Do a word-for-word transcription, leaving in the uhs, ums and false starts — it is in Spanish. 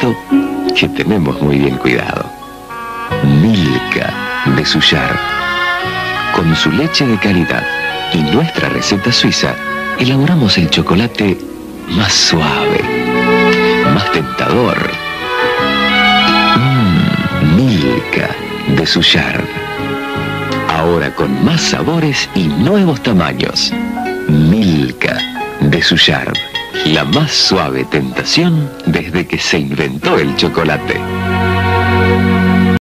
eso que tenemos muy bien cuidado. Milka de Suyar. Con su leche de calidad y nuestra receta suiza, elaboramos el chocolate más suave, más tentador. Mmm, Milka de Suyar. Ahora con más sabores y nuevos tamaños. Milka de Suyar. La más suave tentación desde que se inventó el chocolate.